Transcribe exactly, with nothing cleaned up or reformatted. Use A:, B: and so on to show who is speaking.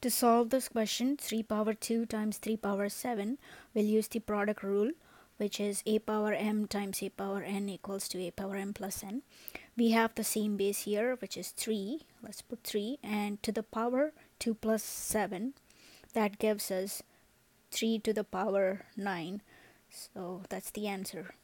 A: To solve this question, three power two times three power seven, we'll use the product rule, which is a power m times a power n equals to a power m plus n. We have the same base here, which is three. Let's put three, and to the power two plus seven, that gives us three to the power nine. So that's the answer.